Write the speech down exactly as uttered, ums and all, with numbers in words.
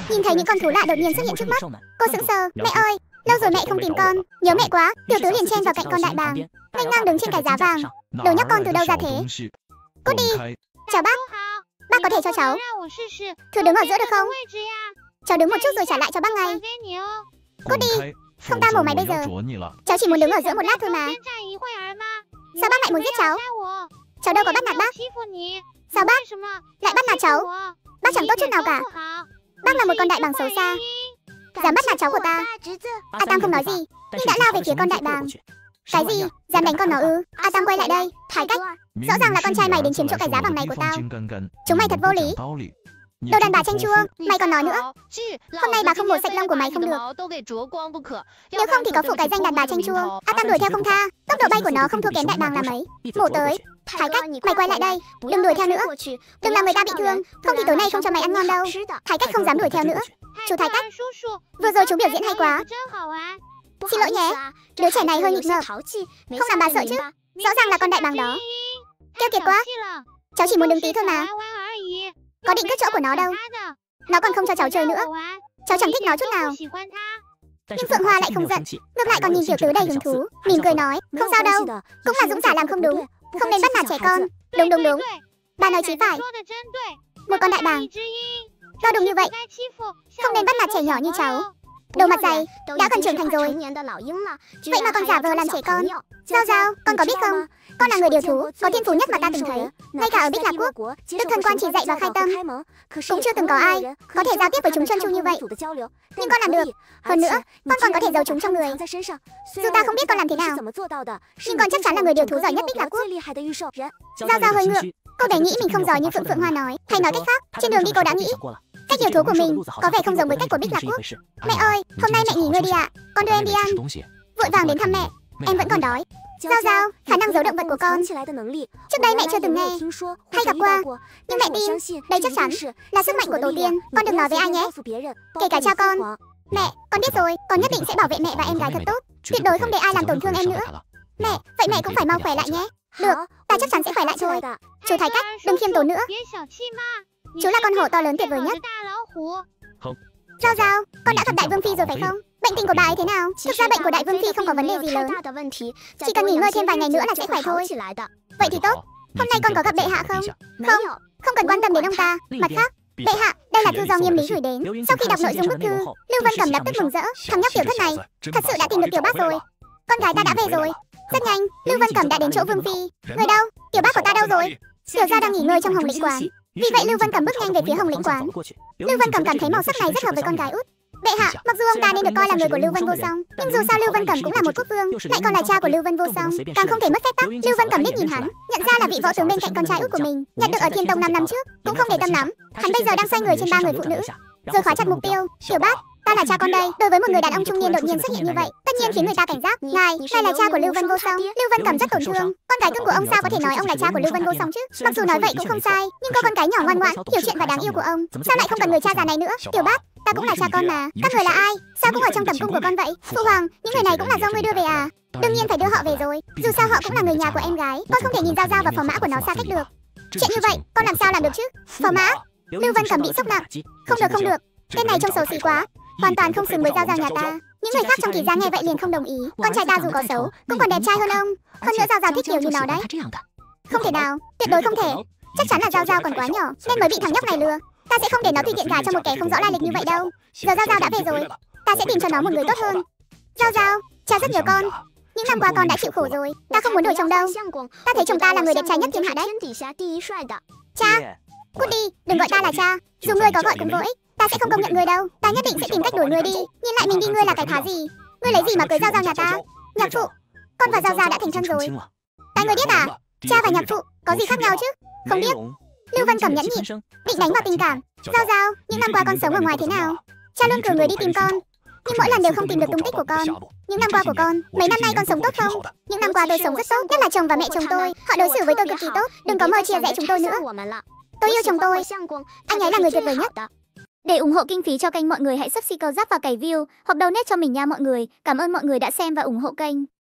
Nhìn thấy những con thú lạ đột nhiên xuất hiện trước mắt, cô sững sờ. Mẹ ơi, lâu rồi mẹ không tìm con, nhớ mẹ quá. Tiểu tứ liền chen vào cạnh con đại bàng, nghênh ngang đứng trên cái giá vàng. Đồ nhóc con từ đâu ra thế? Cút đi. Chào bác. Bác có thể cho cháu thử đứng ở giữa được không? Cháu đứng một chút rồi trả lại cho bác ngay. Cút đi. Không tao mổ mày bây giờ. Cháu chỉ muốn đứng ở giữa một lát thôi mà. Sao bác lại muốn giết cháu? Cháu đâu có bắt nạt bác. Sao bác lại bắt nạt cháu? Bác chẳng tốt chút nào cả. Bác là một con đại bàng xấu xa, dám bắt nạt cháu của ta. A Tam không nói gì, nhưng đã lao về phía con đại bàng. Cái gì? Dám đánh con nó ư? A Tam quay lại đây. Thái cách. Rõ ràng là con trai mày đến chiếm chỗ cái giá vàng này của tao. Chúng mày thật vô lý. Đồ đàn bà chanh chua, mày còn nói nữa. Hôm nay bà không mổ sạch lông của mày không được. Nếu không thì có phụ cái danh đàn bà chanh chua. A Tam đuổi theo không tha. Tốc độ bay của nó không thua kém đại bàng là mấy. Mổ tới. Thái cách, mày quay lại đây. Đừng đuổi theo nữa. Đừng làm người ta bị thương, không thì tối nay không cho mày ăn ngon đâu. Thái cách không dám đuổi theo nữa. Chú Thái cách, vừa rồi chú biểu diễn hay quá. Xin lỗi nhé, đứa trẻ này hơi nghịch ngợm. Không làm bà sợ chứ? Rõ ràng là con đại bàng đó. Keo kiệt quá. Cháu chỉ muốn đứng tí thôi mà. Có định cất chỗ của nó đâu. Nó còn không cho cháu chơi nữa. Cháu chẳng thích nó chút nào. Nhưng Phượng Hoa lại không giận, ngược lại còn nhìn tiểu tứ đầy hứng thú, mỉm cười nói, không sao đâu, cũng là Dũng giả làm không đúng, không nên bắt nạt trẻ con. Đúng đúng đúng, bà nói chí phải. Một con đại bàng lo đúng như vậy, không nên bắt nạt trẻ nhỏ như cháu. Đồ mặt dày, đã cần trưởng thành rồi, vậy mà còn giả vờ làm trẻ con. Giao Giao, con có biết không, con là người điều thú có thiên phú nhất mà ta từng thấy. Ngay cả ở Bích Lạc Quốc, Đức Thần Quan chỉ dạy và khai tâm, cũng chưa từng có ai có thể giao tiếp với chúng chân chu như vậy. Nhưng con làm được. Hơn nữa, con còn có thể giấu chúng trong người. Dù ta không biết con làm thế nào, nhưng con chắc chắn là người điều thú giỏi nhất Bích Lạc Quốc. Giao Giao hơi ngượng, cô bé nghĩ mình không giỏi như Phượng Phượng Hoa nói. Hay nói cách khác, trên đường đi cô đã nghĩ cách điều thú của mình có vẻ không giống với cách của Bích Lạc Quốc. Mẹ ơi, hôm nay mẹ nghỉ ngơi đi ạ, con đưa em đi ăn. Vội vàng đến thăm mẹ, em vẫn còn đói. Giao Giao, khả năng giấu động vật của con trước đây mẹ chưa từng nghe hay gặp qua, nhưng mẹ tin đây chắc chắn là sức mạnh của tổ tiên. Con đừng nói với ai nhé, kể cả cha con. Mẹ, con biết rồi, con nhất định sẽ bảo vệ mẹ và em gái thật tốt, tuyệt đối không để ai làm tổn thương em nữa. Mẹ, vậy mẹ cũng phải mau khỏe lại nhé. Được, ta chắc chắn sẽ khỏe lại thôi. Chú Thái cách, đừng khiêm tốn nữa. Chú là con hổ to lớn tuyệt vời nhất. Giao Giao, con đã gặp Đại Vương Phi rồi phải không? Bệnh tình của bà ấy thế nào? Thực ra bệnh của Đại Vương Phi không có vấn đề gì lớn, chỉ cần nghỉ ngơi thêm vài ngày nữa là sẽ khỏe thôi. Vậy thì tốt. Hôm nay con có gặp bệ hạ không? Không, không cần quan tâm đến ông ta. Mặt khác, bệ hạ, đây là thư do Nghiêm Lý gửi đến. Sau khi đọc nội dung bức thư, Lưu Vân Cẩm lập tức mừng rỡ. Thằng nhóc tiểu thất này thật sự đã tìm được tiểu bác rồi. Con gái ta đã về rồi. Rất nhanh, Lưu Vân Cẩm đã đến chỗ Vương Phi. Người đâu? Tiểu bác của ta đâu rồi? Tiểu gia đang nghỉ ngơi trong Hồng Lĩnh quán. Vì vậy Lưu Vân Cẩm bước nhanh về phía Hồng Lĩnh quán. Lưu Vân Cẩm cảm thấy màu sắc này rất hợp với con gái út. Bệ hạ, mặc dù ông ta nên được coi là người của Lưu Vân Vô Song, nhưng dù sao Lưu Vân Cẩm cũng là một quốc vương, lại còn là cha của Lưu Vân Vô Song, càng không thể mất phép tắc. Lưu Vân Cẩm liếc nhìn hắn, nhận ra là vị võ tướng bên cạnh con trai út của mình, nhận được ở Thiên Tông năm năm trước, cũng không để tâm lắm. Hắn bây giờ đang xoay người trên ba người phụ nữ, rồi khóa chặt mục tiêu. Tiểu bác, ta là cha con đây. Đối với một người đàn ông trung niên đột nhiên xuất hiện như vậy, tất nhiên khiến người ta cảnh giác. Ngài, ngài là cha của Lưu Vân Vô Song. Lưu Vân Cẩm rất tổn thương. Con gái cưng của ông sao có thể nói ông là cha của Lưu Vân Vô Song chứ? Mặc dù nói vậy cũng không sai, nhưng có con cái nhỏ ngoan ngoãn, hiểu chuyện và đáng yêu của ông, sao lại không cần người cha già này nữa? Tiểu bác, ta cũng là cha con mà. Các người là ai? Sao cũng ở trong tầm cung của con vậy? Phụ hoàng, những người này cũng là do ngươi đưa về à? Đương nhiên phải đưa họ về rồi. Dù sao họ cũng là người nhà của em gái. Con không thể nhìn Giao Giao và phò mã của nó xa cách được. Chuyện như vậy, con làm sao làm được chứ? Phò mã? Lưu Vân Cẩm bị sốc nặng. Không được không được, tên này trông xấu xí quá, hoàn toàn không xứng với Giao Giao nhà ta. Những người khác trong kỳ gia nghe vậy liền không đồng ý. Con trai ta dù có xấu, cũng còn đẹp trai hơn ông. Hơn nữa Giao Giao thích kiểu như nó đấy. Không thể nào, tuyệt đối không thể. Chắc chắn là Giao Giao còn quá nhỏ nên mới bị thằng nhóc này lừa. Ta sẽ không để nó tùy tiện gả cho một kẻ không rõ lai lịch như vậy đâu. Giờ Giao Giao đã về rồi, ta sẽ tìm cho nó một người tốt hơn. Giao Giao, cha rất nhớ con. Những năm qua con đã chịu khổ rồi, ta không muốn đổi chồng đâu. Ta thấy chồng ta là người đẹp trai nhất thiên hạ đấy. Cha, cút đi, đừng gọi ta là cha. Dù ngươi có gọi cũng vô ích, ta sẽ không công nhận ngươi đâu. Ta nhất định sẽ tìm cách đuổi ngươi đi. Nhìn lại mình đi, ngươi là cái thá gì? Ngươi lấy gì mà cưới Giao Giao nhà ta? Nhạc phụ, con và Giao Giao đã thành thân rồi. Ta ngươi biết à? Cha và nhạc phụ có gì khác nhau chứ? Không biết. Lưu Vân Cẩm nhẫn nhịn, định đánh vào tình cảm. Giao Giao, những năm qua con sống ở ngoài thế nào? Cha luôn cử người đi tìm con, nhưng mỗi lần đều không tìm được tung tích của con. Những năm qua của con, mấy năm nay con sống tốt không? Những năm qua tôi sống rất tốt, nhất là chồng và mẹ chồng tôi, họ đối xử với tôi cực kỳ tốt, đừng có mơ chia rẽ chúng tôi nữa. Tôi yêu chồng tôi, anh ấy là người tuyệt vời nhất. Để ủng hộ kinh phí cho kênh, mọi người hãy subscribe và cày view, hoặc donate cho mình nha mọi người. Cảm ơn mọi người đã xem và ủng hộ kênh.